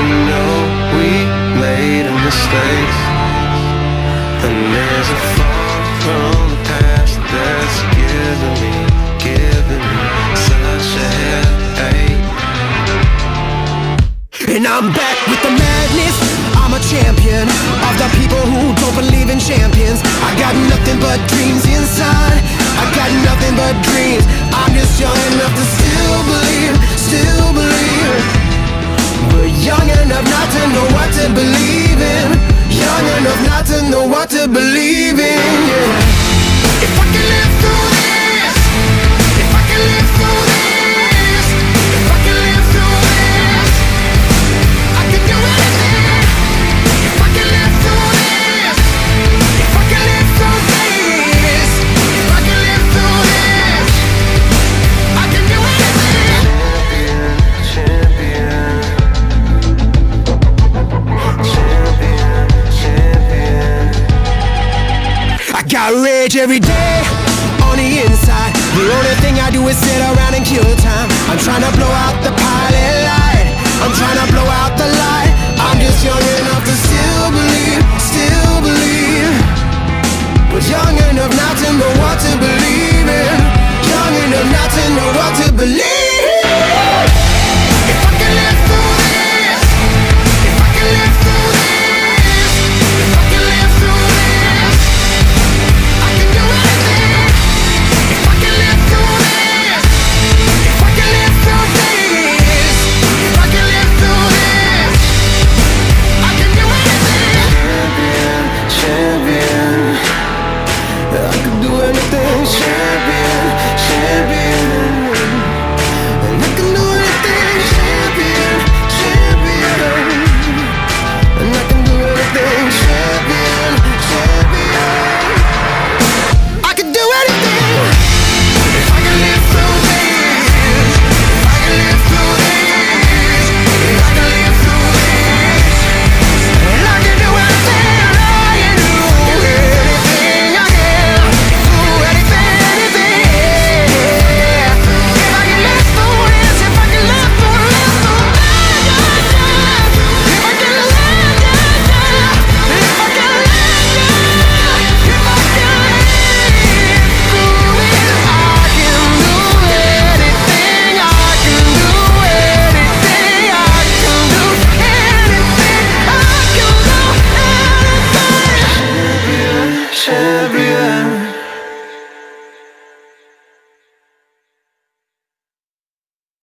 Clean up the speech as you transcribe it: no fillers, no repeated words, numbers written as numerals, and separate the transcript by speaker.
Speaker 1: to know we made a mistake, and there's a far from the past that's giving me such a headache.
Speaker 2: And I'm back with the madness. I'm a champion of the people who don't believe in champions. I got nothing but dreams inside. I got nothing but dreams. I'm just young enough to still believe, still believe. But young enough not to know what to believe in. Young enough not to know what to believe in.